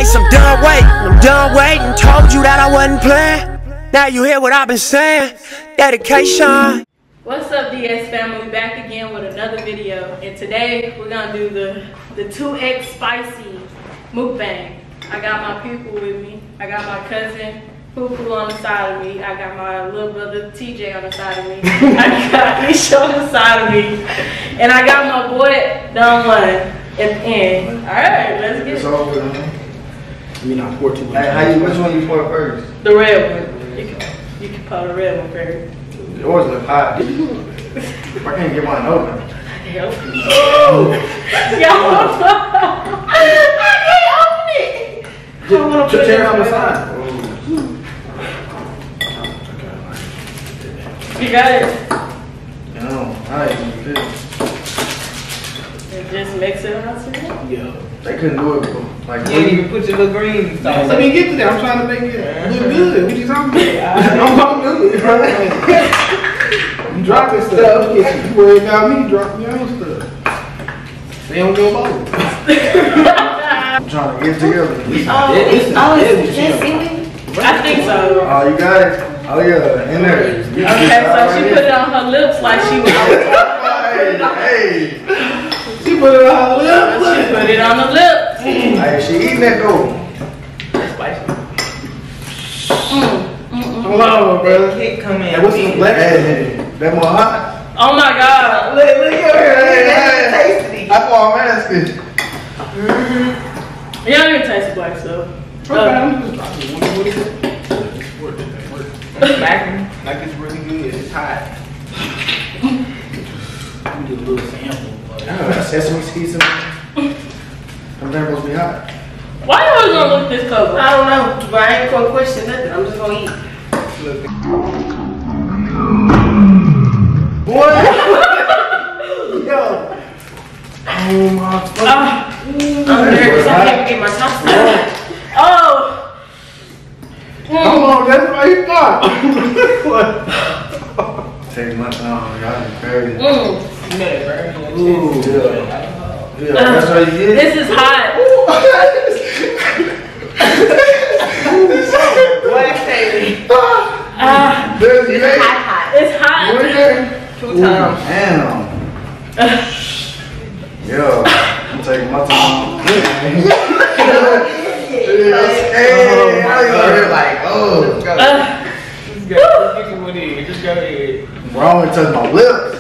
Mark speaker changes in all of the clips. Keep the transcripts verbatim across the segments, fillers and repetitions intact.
Speaker 1: Guess I'm done waiting, I'm done waiting. Told you that I wasn't playing. Now you hear what I've been saying. Dedication.
Speaker 2: What's up, D S family? Back again with another video, and today we're gonna do the the two X spicy mukbang. I got my people with me. I got my cousin Poo Poo on the side of me. I got my little brother T J on the side of me. I got Isha on the side of me, and I got my boy Don One at the end. All right, let's get it.
Speaker 3: It's all good, huh?
Speaker 4: I mean, I pour too much.
Speaker 3: Hey, how you? Which one you pour first?
Speaker 2: The red one. You can, you can pour the red one first.
Speaker 3: Yours look hot. I can't get mine open.
Speaker 2: Oh! Y'all, I can't open it. I don't want to put it on the side. You got it?
Speaker 3: No, I ain't even
Speaker 2: And just mix it out together?
Speaker 3: Yeah. They couldn't do it before. Like,
Speaker 4: you didn't even put your little green sauce.
Speaker 5: Let me get to that. I'm trying to make it look good. What you talking about? I'm talking good, right? You dropping stuff. You worry about me dropping your own stuff. They don't go both.
Speaker 3: I'm trying to get it together.
Speaker 2: Oh,
Speaker 4: This is
Speaker 2: oh
Speaker 4: heavy,
Speaker 2: is
Speaker 4: you know.
Speaker 2: this I think so.
Speaker 3: Oh, you got it? Oh, yeah, in there.
Speaker 2: Okay, so she put it on her lips like she was.
Speaker 3: Hey, hey.
Speaker 5: She put it on her lips.
Speaker 2: She put it on the lips.
Speaker 3: Hey, she eating that though.
Speaker 2: Mm, mm, mm.
Speaker 5: Hello, brother.
Speaker 4: Can't come in.
Speaker 5: Hey, what's the black?
Speaker 3: Hey, that more hot?
Speaker 2: Oh my God.
Speaker 4: Look, look at her.
Speaker 3: Hey,
Speaker 4: Tasty.
Speaker 3: hey. I thought I'm asking.
Speaker 2: Mm-hmm. Yeah, I didn't taste the black stuff.
Speaker 5: Okay, I'm just dropping one. What is it?
Speaker 4: Smacking like it's really good. It's hot.
Speaker 5: We did a little sample.
Speaker 3: I know that sesame seeds in there. I'm never supposed to be hot.
Speaker 2: Why you always gonna look this color?
Speaker 6: I don't know, but I ain't gonna question nothing. I'm just gonna eat.
Speaker 3: Boy! Yo! Oh my fucking.
Speaker 2: Uh,
Speaker 6: I'm nervous. I can't get my top stuff.
Speaker 2: oh!
Speaker 5: Come on, that's why you thought.
Speaker 3: Take my time, y'all be crazy.
Speaker 2: Mm.
Speaker 4: You know that burn.
Speaker 3: Ooh, yeah. Yeah, that's how you get it.
Speaker 2: This is hot.
Speaker 4: Black Sadie.
Speaker 2: Ah,
Speaker 3: There's
Speaker 6: It's
Speaker 3: you
Speaker 6: hot, hot.
Speaker 2: it's hot.
Speaker 3: You in there?
Speaker 4: Two
Speaker 3: Ooh,
Speaker 4: times.
Speaker 3: damn. Yo, I'm taking my time. Hey, how you over here like, oh.
Speaker 4: Let's go.
Speaker 2: Uh,
Speaker 4: Let's go. Let's get you one in. Just go ahead.
Speaker 3: Bro, I want to touch my lips.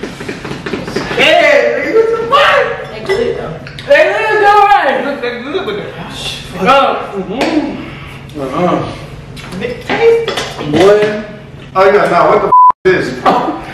Speaker 2: yeah, nigga, what the fuck?
Speaker 6: They good though.
Speaker 2: They live go right.
Speaker 4: Look that good, but the
Speaker 2: Oh.
Speaker 5: Mm-hmm. Uh-uh.
Speaker 4: taste.
Speaker 3: Boy. Oh, yeah, now what the f is this?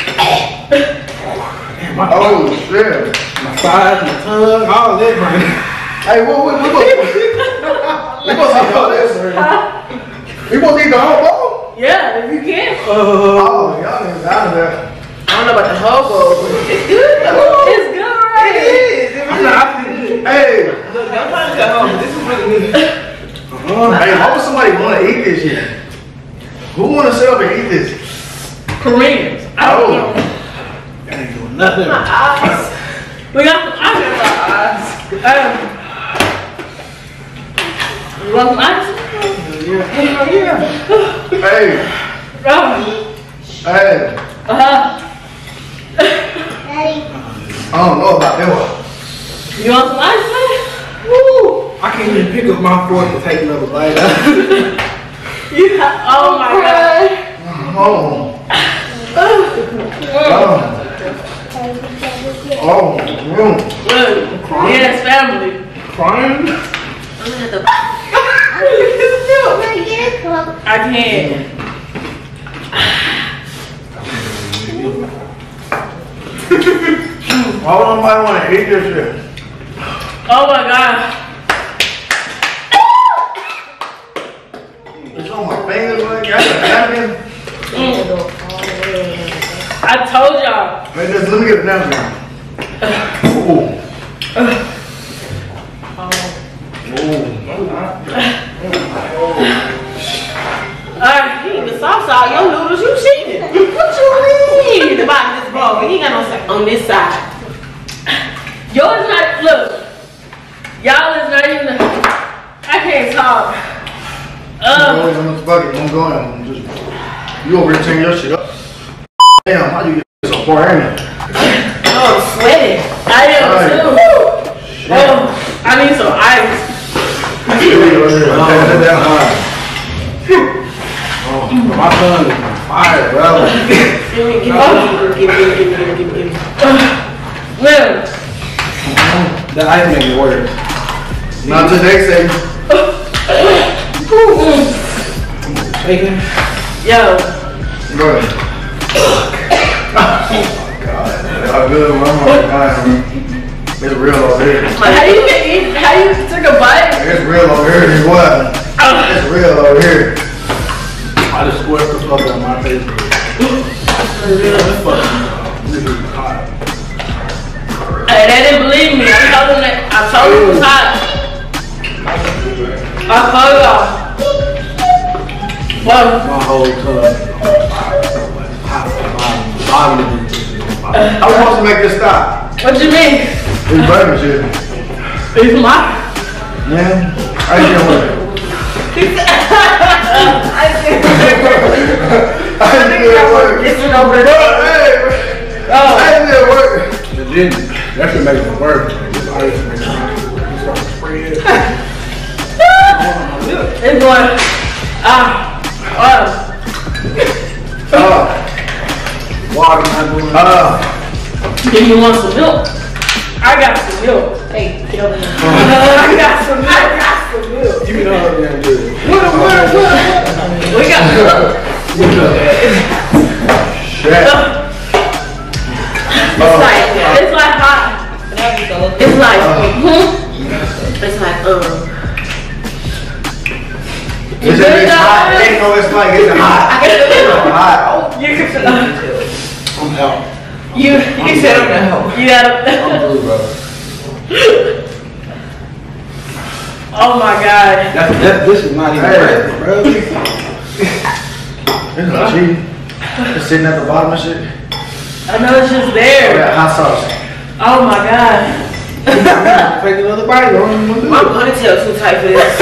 Speaker 3: Oh, shit.
Speaker 5: My thighs, my tongue, all that, man.
Speaker 3: Hey, what, what, what, what? We supposed to eat all this, sir. We supposed to eat the whole bowl?
Speaker 2: Yeah, if you can.
Speaker 3: Oh, y'all niggas out of there.
Speaker 6: I don't know about the whole bowl, but it's good though.
Speaker 2: It's good, right?
Speaker 4: It is. It
Speaker 5: I'm
Speaker 4: really
Speaker 5: not
Speaker 4: is.
Speaker 5: good.
Speaker 3: Hey,
Speaker 4: Look, I'm trying to go home, but this is really good.
Speaker 5: Uh-huh.
Speaker 3: hey, why would somebody want to eat this shit? Who want to sit up and eat this?
Speaker 2: Koreans. I don't
Speaker 3: Oh.
Speaker 2: know.
Speaker 5: That ain't doing nothing.
Speaker 6: My eyes.
Speaker 2: We got some ice in my eyes. Um, you want some ice?
Speaker 5: Yeah. Yeah.
Speaker 3: Hey,
Speaker 2: Oh.
Speaker 3: hey.
Speaker 2: Uh-huh.
Speaker 3: I don't know about that one.
Speaker 2: You want some ice, man? Woo.
Speaker 5: I can't even pick up my fork and take another bite out.
Speaker 2: You ha oh my God.
Speaker 3: Oh. Oh. Oh. Mm.
Speaker 2: Look. Yes, family.
Speaker 5: Crying?
Speaker 6: I'm gonna have to.
Speaker 2: I can't.
Speaker 3: Why would nobody want to eat this shit?
Speaker 2: Oh my God.
Speaker 3: It's on my fingers like that. Napkin.
Speaker 2: Mm. I told y'all.
Speaker 3: Wait, just let me get a napkin. Ooh.
Speaker 6: Alright, he eat the sauce out your noodles, you cheating. What you mean? The bottom of this bowl, he ain't got no sauce on this side.
Speaker 2: Yours not, look. Y'all is not even, I can't top.
Speaker 3: I'm going on this bucket. I'm going. I'm just, you over here tearing your shit up. Damn, how you get so far in it?
Speaker 6: Oh, I'm sweating.
Speaker 2: I am too. Oh, I need some ice.
Speaker 5: Oh, my son is on fire, bro.
Speaker 6: Give me, give me, give me, give me, give me, give me, give me.
Speaker 2: Well,
Speaker 5: That ice make it worse.
Speaker 3: Not today, say.
Speaker 5: Bacon.
Speaker 2: yo,
Speaker 3: Go ahead. Oh, God. How good, man. I'm on fire, it's real over here.
Speaker 2: how you can eat? How you took a bite?
Speaker 3: It's real over here. It's what? It's real over here.
Speaker 5: I just squished the fuck out of my face. This fucking this is hot.
Speaker 2: Hey, they didn't believe me. I told them that. I told them it was hot. I told y'all. Well,
Speaker 5: My whole tub is on fire. Hot from the bottom. Bottom of this is on fire.
Speaker 3: I was supposed to make this stop.
Speaker 2: what you mean?
Speaker 3: It's burger shit.
Speaker 2: It's my.
Speaker 3: Yeah. I didn't work.
Speaker 2: I did.
Speaker 3: I didn't work.
Speaker 2: It's an over there.
Speaker 3: Hey,
Speaker 2: Oh,
Speaker 3: I didn't work.
Speaker 5: It didn't. That should make it worse. This ice makes it start to spread.
Speaker 2: it's going. Ah. Oh.
Speaker 3: Oh.
Speaker 5: Water not doing it.
Speaker 3: Uh.
Speaker 2: Give me one some milk. I got some milk.
Speaker 6: Hey, get over here.
Speaker 2: I got some milk. I got some milk.
Speaker 5: Give me the other damn good.
Speaker 2: What? What? What? We got milk.
Speaker 3: Shit.
Speaker 2: It's like it's like hot. It's like it's like um.
Speaker 3: It's, it's hot. It ain't no, it's like it's hot. It's hot.
Speaker 2: You can feel
Speaker 5: I'm out.
Speaker 2: you. You said I'm You got
Speaker 5: I'm through, bro.
Speaker 2: Oh my god.
Speaker 5: That's, that, this is not even
Speaker 3: Hey.
Speaker 5: bread, bro.
Speaker 3: It's not cheating. It's sitting at the bottom of shit.
Speaker 2: I know it's just
Speaker 3: Oh,
Speaker 2: there.
Speaker 3: that hot sauce.
Speaker 2: Oh my god.
Speaker 5: Take another bite. Don't even want to do
Speaker 6: My
Speaker 5: it.
Speaker 6: ponytail too tight for this.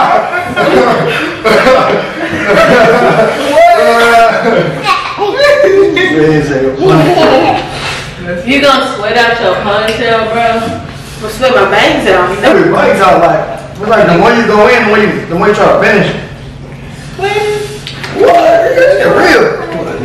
Speaker 2: You gonna sweat out your ponytail, bro?
Speaker 6: I'm gonna sweat my bangs out. You know?
Speaker 3: Everybody's out like, it's like the more you go in, the more you, the more you try to finish. What? It's real.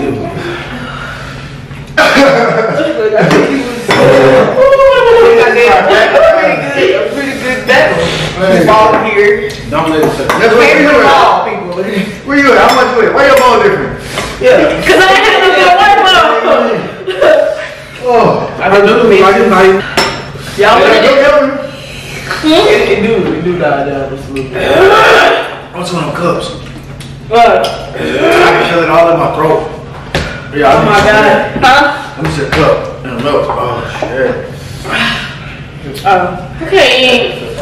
Speaker 6: A pretty good battle. Ball here.
Speaker 5: Don't let it sit.
Speaker 3: That's what you
Speaker 6: Paper
Speaker 3: at.
Speaker 6: ball, people.
Speaker 3: Where you at? How much you at? Why your ball different?
Speaker 6: Yeah.
Speaker 2: Cause I had to go white ball.
Speaker 3: Oh.
Speaker 5: I don't know. Like it's not even.
Speaker 2: Y'all
Speaker 3: Hey,
Speaker 2: want
Speaker 3: go
Speaker 2: it?
Speaker 3: get one.
Speaker 5: It, it do. It do die down just a little bit.
Speaker 3: What's one of them cups?
Speaker 2: What?
Speaker 3: I can feel it all in my throat. Yeah,
Speaker 2: Oh my god. Huh?
Speaker 3: Let me see a cup and a milk. Oh shit.
Speaker 2: Oh. I can't eat.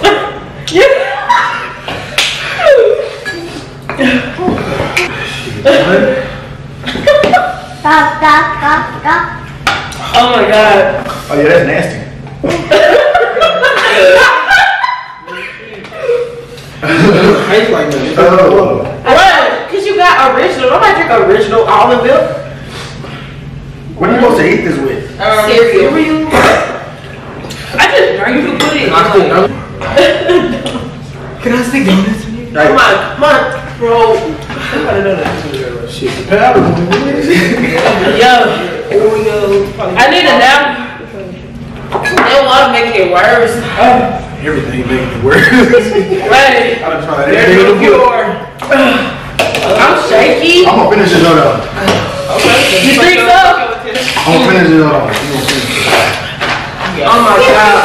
Speaker 2: Oh my god.
Speaker 3: Oh yeah, that's nasty.
Speaker 5: Tastes like that.
Speaker 3: Oh.
Speaker 6: What? Cause you got original. Nobody drink original almond milk.
Speaker 3: What are you supposed to eat this with?
Speaker 6: Um, cereal.
Speaker 2: I just drank you put it.
Speaker 5: Can I stick donuts?
Speaker 6: Can I stick donuts?
Speaker 3: Like,
Speaker 6: Come on, come on, bro.
Speaker 5: Shit, the powder.
Speaker 2: Yo,
Speaker 6: Oreo.
Speaker 2: I need a nap.
Speaker 6: They don't want to make it worse.
Speaker 5: Everything making it worse.
Speaker 2: Right.
Speaker 5: I done tried
Speaker 6: There's
Speaker 5: everything.
Speaker 6: no cure.
Speaker 2: I'm shaky.
Speaker 3: I'm gonna finish this out.
Speaker 6: Okay.
Speaker 2: You think so?
Speaker 3: I'm gonna finish this out.
Speaker 2: Oh my god.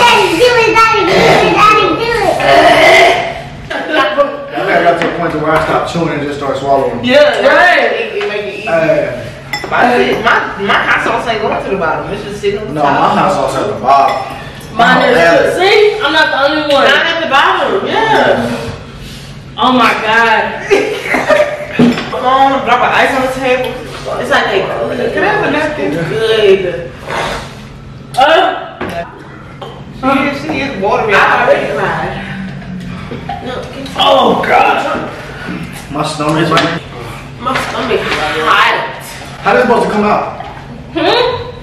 Speaker 3: I got to the point to where I stopped chewing and just start swallowing.
Speaker 6: Yeah,
Speaker 2: Right.
Speaker 6: It, it make it easy.
Speaker 3: Uh,
Speaker 6: my, my, my hot sauce ain't going to the bottom. It's just sitting on the
Speaker 3: no,
Speaker 6: top.
Speaker 3: my hot sauce at the bottom.
Speaker 2: Mine
Speaker 3: Oh,
Speaker 2: is. See, I'm not the only one.
Speaker 6: Not at the bottom. Yeah.
Speaker 2: Oh my god.
Speaker 6: Come on, drop an ice on the table. It's like they good. Can I have a napkin? Good.
Speaker 2: Uh,
Speaker 6: She is, she is watery. I already cried.
Speaker 4: Oh God.
Speaker 3: My stomach is like.
Speaker 6: My stomach is hot.
Speaker 3: How this supposed to come out?
Speaker 2: Hmm?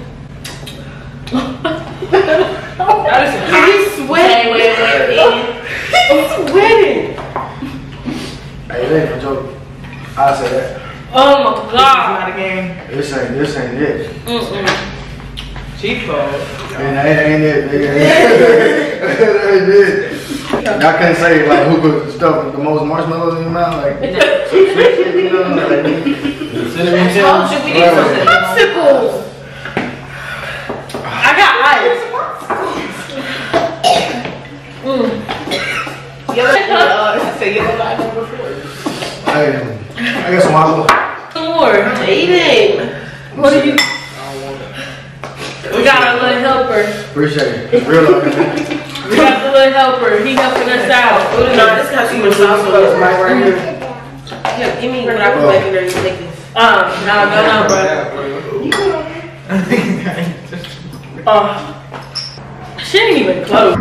Speaker 6: That is he's sweating. Wait, wait, wait. He's sweating.
Speaker 3: Hey, it ain't a joke. I say that.
Speaker 2: Oh my God.
Speaker 4: Not a game.
Speaker 3: This ain't, this ain't it.
Speaker 2: Mm-mm.
Speaker 4: Cheap code.
Speaker 3: And that ain't it, nigga. That ain't it. I couldn't say like who put stuff with the most marshmallows in your mouth, like some sweet shit, you know, like cinnamon
Speaker 6: I told you we need some popsicles.
Speaker 2: I got ice. Mm.
Speaker 6: Yellow, uh, say yellow light number four.
Speaker 3: Hey, I got some hot water.
Speaker 2: Some more.
Speaker 6: Eating.
Speaker 2: What are you? We got our little helper.
Speaker 3: Appreciate it. It's real love, man.
Speaker 2: We got the little helper. He helping us out.
Speaker 6: No, this got too much sauce on this right right here. Yeah, give me what I put back in there. You take this.
Speaker 2: Um, no, no, no, bro. Uh, she ain't even close.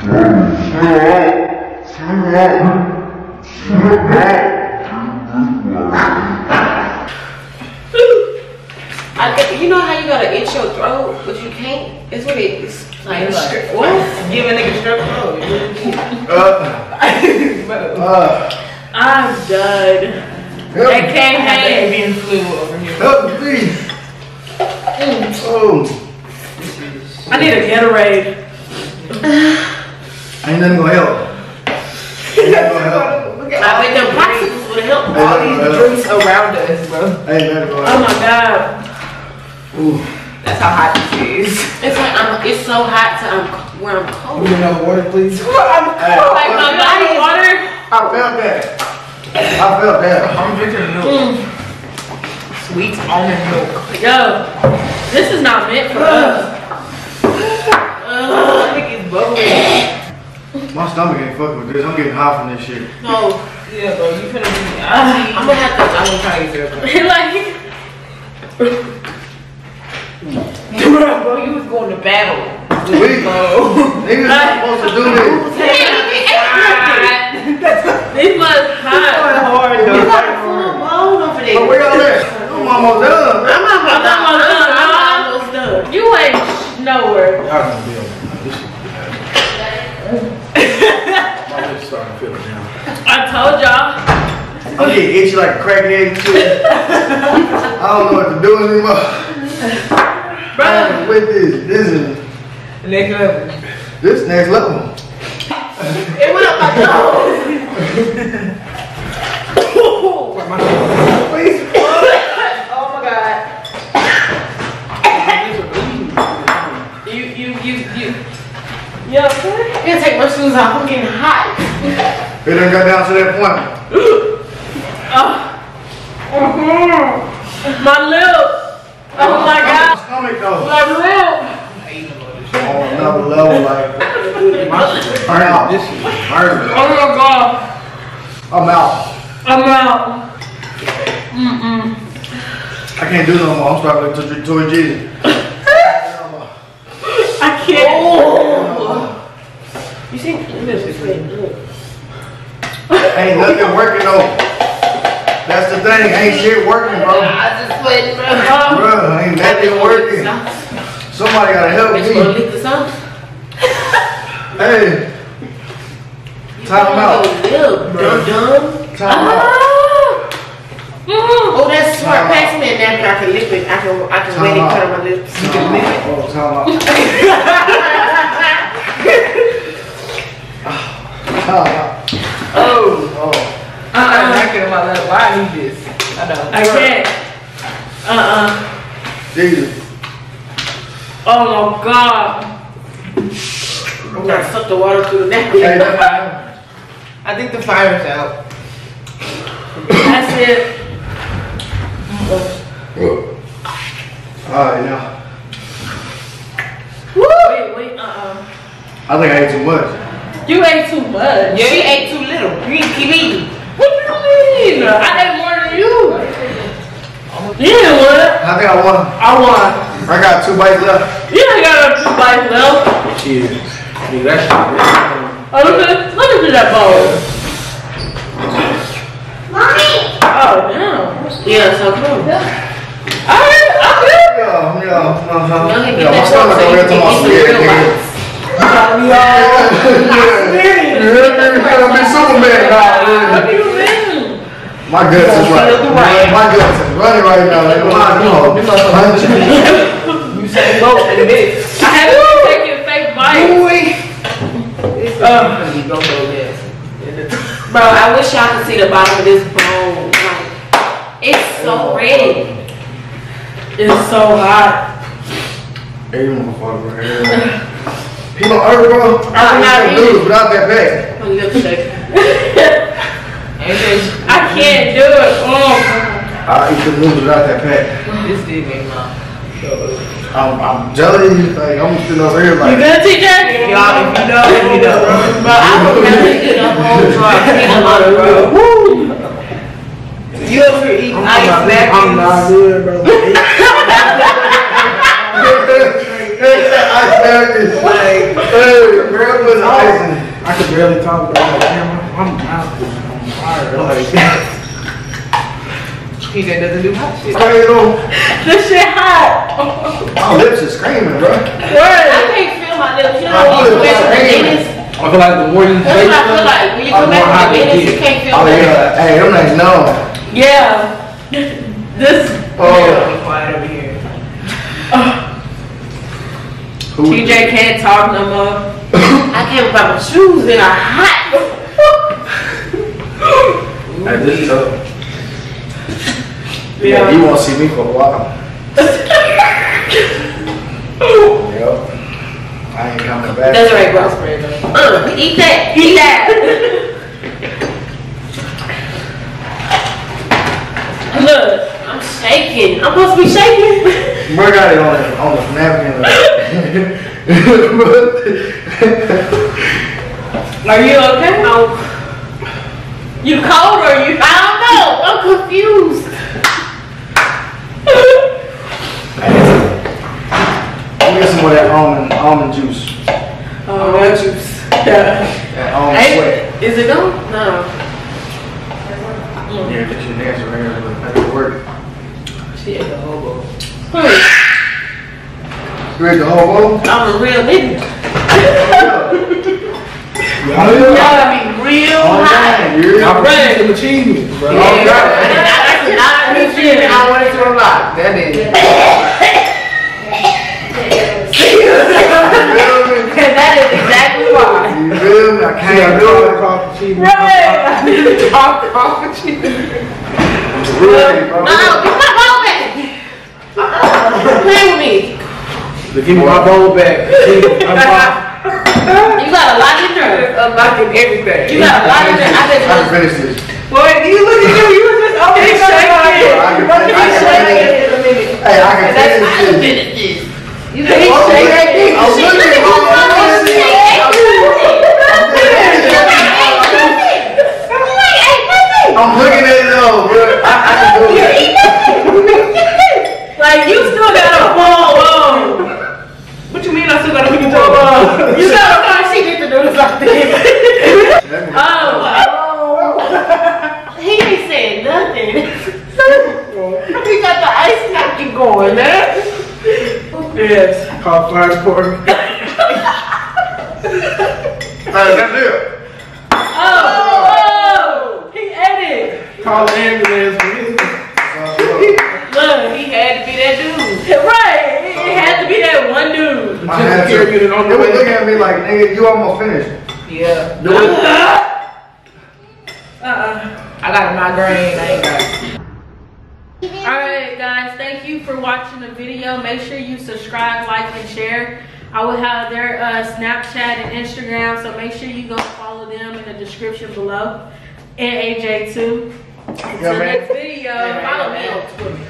Speaker 6: I think, you know how you gotta itch your throat, but you can't? It's what it is. Like,
Speaker 4: Like,
Speaker 6: what?
Speaker 4: Give a nigga strep throat.
Speaker 3: Uh, uh,
Speaker 2: I'm done.
Speaker 3: help,
Speaker 2: That can't hang.
Speaker 4: Avian flu over here.
Speaker 3: help me. Oh,
Speaker 2: I need a Gatorade.
Speaker 3: ain't nothing gonna help. Ain't nothing gonna help.
Speaker 4: Look at
Speaker 6: I
Speaker 4: all
Speaker 6: think them
Speaker 4: these
Speaker 6: popsicles would help.
Speaker 3: Ain't
Speaker 4: all
Speaker 3: nothing
Speaker 4: these
Speaker 3: gonna help.
Speaker 4: drinks around us, bro.
Speaker 3: Ain't nothing gonna
Speaker 2: Oh
Speaker 3: help.
Speaker 2: my God.
Speaker 3: Ooh.
Speaker 4: That's how hot this is.
Speaker 6: It's like I'm, it's so hot to I'm, where I'm cold.
Speaker 5: You know water, please.
Speaker 4: I'm
Speaker 3: Hey,
Speaker 4: cold.
Speaker 2: Like my body water.
Speaker 3: I felt that. I felt that.
Speaker 4: I'm drinking milk.
Speaker 2: Mm.
Speaker 4: Sweet almond milk.
Speaker 2: Yo, this is not meant for us.
Speaker 6: Uh,
Speaker 4: I think it's bubbling.
Speaker 3: My stomach ain't fucking with this. I'm getting hot from this shit.
Speaker 6: no,
Speaker 4: Yeah, bro, you finna be. I see.
Speaker 6: I'm gonna have to.
Speaker 4: I'm gonna try to get there.
Speaker 2: Like,
Speaker 4: Bro, you was going to battle.
Speaker 3: We, niggas not supposed to do this.
Speaker 2: these must hot.
Speaker 4: Hard
Speaker 6: You
Speaker 4: though.
Speaker 6: got a full blown over there.
Speaker 3: But where y'all at? I'm almost done.
Speaker 6: I'm not
Speaker 2: I'm
Speaker 6: done.
Speaker 2: almost done,
Speaker 6: I'm
Speaker 2: huh?
Speaker 6: almost done.
Speaker 2: You ain't nowhere.
Speaker 3: Y'all gonna be on this shit. My lips starting to feel it now.
Speaker 2: I told y'all.
Speaker 3: I'm getting itchy like a crackhead and shit. I don't know what to do anymore.
Speaker 2: Bro,
Speaker 3: I'm with this. This is
Speaker 4: Next level.
Speaker 3: this next level.
Speaker 6: It went up my nose.
Speaker 4: Please. Oh my god.
Speaker 2: you, you, you, you. Yo,
Speaker 6: I'm gonna take my shoes off. I'm getting hot.
Speaker 3: It done got down to that point.
Speaker 2: oh. My lip. Oh my God.
Speaker 3: Stomach though.
Speaker 2: My lip.
Speaker 3: On another level, like turn out. This shit hurting.
Speaker 2: Oh my God.
Speaker 3: I'm out.
Speaker 2: I'm out. Mm-mm.
Speaker 3: I can't do no more. I'm starting to drink Toy Jesus.
Speaker 2: I can't.
Speaker 6: Oh. You see? This is good.
Speaker 3: Ain't nothing working though. That's the thing. Ain't shit working, bro.
Speaker 6: I just sweating, bro.
Speaker 3: Bro, ain't nothing working. Somebody gotta help
Speaker 6: It's gonna
Speaker 3: me.
Speaker 6: leak the sauce.
Speaker 3: Hey, time out.
Speaker 6: Dum dum.
Speaker 3: Time out.
Speaker 6: Oh, that's smart. Pass me a napkin. I can lick it. I can, I can wet it,
Speaker 3: Time
Speaker 6: cut
Speaker 3: out.
Speaker 6: on my lips.
Speaker 3: Time out. Oh, time out. Time out.
Speaker 4: Oh.
Speaker 3: Oh.
Speaker 4: I'm knocking my lap. Why I need this? I know.
Speaker 2: I can't. Uh-uh.
Speaker 3: Jesus.
Speaker 2: Oh my God.
Speaker 6: I'm gonna suck the water through the napkin.
Speaker 3: Hey, that-
Speaker 4: I think the fire's out.
Speaker 2: That's it.
Speaker 3: Alright, now.
Speaker 2: Wait, wait, uh-uh.
Speaker 3: I think I ate too much.
Speaker 2: You ate too much.
Speaker 6: She ate too little. You need to keep eating.
Speaker 2: What do you mean? I ate more than you. You didn't want it.
Speaker 3: I think I won.
Speaker 2: I won.
Speaker 3: I got two bites left.
Speaker 2: You ain't got two bites left.
Speaker 3: Shit. Nigga, that shit.
Speaker 2: Oh, look at, look at that bowl.
Speaker 6: Yeah, so come on.
Speaker 2: Alright, I'm good.
Speaker 3: Yeah, yeah, uh-huh.
Speaker 6: Y'all can
Speaker 3: Yeah,
Speaker 6: get
Speaker 3: my
Speaker 6: that
Speaker 3: stomach
Speaker 6: so
Speaker 3: over
Speaker 6: you
Speaker 3: here
Speaker 6: can
Speaker 3: talking
Speaker 6: get
Speaker 3: about
Speaker 6: some
Speaker 3: scared,
Speaker 6: real
Speaker 3: nigga.
Speaker 6: lights.
Speaker 3: You heard me? You heard me? Superman now.
Speaker 2: What do you mean?
Speaker 3: My guts is right. My guts is running right now. Like, wow, no.
Speaker 4: You say both in this.
Speaker 2: I haven't been taking fake bites.
Speaker 4: It's uh, you go so fast.
Speaker 6: Bro, I wish y'all could see the bottom of this bowl. Like, it's so red.
Speaker 2: It's so hot.
Speaker 3: Hey, you motherfucker, bro. People on earth, bro. I
Speaker 6: I'm not
Speaker 3: can't do
Speaker 6: eating.
Speaker 3: it without that bag.
Speaker 6: My lips shaking.
Speaker 2: I can't do it. Oh.
Speaker 3: I'll eat the noodles without that pack.
Speaker 4: This did make my.
Speaker 3: I'm, I'm jelly, like, I'm sitting over here
Speaker 2: You
Speaker 3: like,
Speaker 2: good, T J?
Speaker 4: Y'all, if you know, if you know.
Speaker 6: Bro, I would rather eat a whole jar of peanut butter, bro.
Speaker 4: Woo! You ever eat
Speaker 5: I'm
Speaker 4: ice
Speaker 5: not,
Speaker 4: napkins?
Speaker 5: I'm not good, bro.
Speaker 3: I said this, like, hey, girl was icing.
Speaker 5: I could barely talk about the camera. I'm out there. I'm fired. Like,
Speaker 4: He just doesn't do hot shit.
Speaker 3: Crazy though.
Speaker 2: This shit hot.
Speaker 3: My lips are screaming, bro.
Speaker 6: I can't feel my lips. You know
Speaker 3: My
Speaker 6: when you
Speaker 3: lips
Speaker 6: come back
Speaker 3: are
Speaker 6: from the
Speaker 3: hanging.
Speaker 6: dentist?
Speaker 5: I feel like the more you
Speaker 6: That's
Speaker 5: take
Speaker 6: what I feel like. When you come back from the dentist, you can't feel
Speaker 3: Oh
Speaker 6: nothing.
Speaker 3: yeah, hey, them ain't no.
Speaker 2: Yeah. This
Speaker 3: Oh,
Speaker 4: Be quiet over here.
Speaker 3: who?
Speaker 2: T J can't talk no more.
Speaker 6: I can't put my shoes in are hot.
Speaker 3: Hey, this is up.
Speaker 2: Yeah.
Speaker 3: Yeah, you won't see me for a while. Yep. I ain't coming back.
Speaker 6: That's right, bro. Uh, eat that. Eat that.
Speaker 2: Look.
Speaker 6: I'm shaking. I'm supposed to be shaking.
Speaker 3: Bro got it on the, on the napkin.
Speaker 2: Are you okay?
Speaker 6: No.
Speaker 2: You cold or you?
Speaker 6: I don't know. I'm confused.
Speaker 3: Let me get some more of that almond, almond juice.
Speaker 2: Oh, that juice. Yeah.
Speaker 3: That almond sweat.
Speaker 6: Is it gone? No.
Speaker 3: Yeah, get your nasty right here. Make it work.
Speaker 4: She ate the whole bowl.
Speaker 3: You ready the whole bowl?
Speaker 6: I'm a real nigga.
Speaker 5: Y'all
Speaker 6: You gotta be real
Speaker 3: Oh,
Speaker 6: hot.
Speaker 3: man, you're
Speaker 5: Y'all
Speaker 3: right.
Speaker 5: some achievements, bro.
Speaker 3: Oh, God.
Speaker 6: That's not me feeling.
Speaker 4: I wanted to unlock. That is.
Speaker 6: That is exactly why.
Speaker 3: You feel me? I can't do it.
Speaker 5: Coffee, cheese,
Speaker 2: Right.
Speaker 4: Talk off with you.
Speaker 3: Really, bro.
Speaker 6: No, give my ball back. Uh-uh. Play with me.
Speaker 5: Give me my bowl back.
Speaker 6: You got a lot in there.
Speaker 4: Unlocking everything.
Speaker 6: You got a lot in there. I
Speaker 3: I can
Speaker 6: bet
Speaker 3: finish this.
Speaker 4: Boy, you look at you. You was just over here shaking.
Speaker 3: I can finish
Speaker 4: I can
Speaker 3: this.
Speaker 4: it in a minute.
Speaker 3: Hey, I can
Speaker 6: that's
Speaker 3: finish
Speaker 6: I
Speaker 3: this.
Speaker 6: finish this. You
Speaker 3: Oh,
Speaker 6: can shake
Speaker 3: yeah,
Speaker 6: it.
Speaker 3: I'm
Speaker 6: Shake
Speaker 3: looking
Speaker 6: it.
Speaker 3: at I'm looking at it though, bro. I, I can do it.
Speaker 2: Like you still got a ball on.
Speaker 4: What you mean I still gotta put your toe on?
Speaker 6: You got a car. She get to do something.
Speaker 2: Oh.
Speaker 6: He ain't saying nothing. He got the ice knocking going, man.
Speaker 2: Yes.
Speaker 5: Call fire department.
Speaker 3: Hey, that's it.
Speaker 2: Oh. Oh. He ate it.
Speaker 5: Call the ambulance for his.
Speaker 2: Look, he had to be that dude. Right. It had to be that one dude.
Speaker 3: I had to.
Speaker 5: Carry it on the
Speaker 3: They was
Speaker 5: way.
Speaker 3: looking at me like, nigga, you almost finished.
Speaker 4: Yeah.
Speaker 3: Do it.
Speaker 2: Uh-uh.
Speaker 4: I got a migraine. I ain't got it.
Speaker 2: Alright guys, thank you for watching the video. Make sure you subscribe, like, and share. I will have their uh, Snapchat and Instagram, so make sure you go follow them in the description below. And A J too. Until
Speaker 3: Yeah, man.
Speaker 2: next video.
Speaker 6: Follow me on Twitter.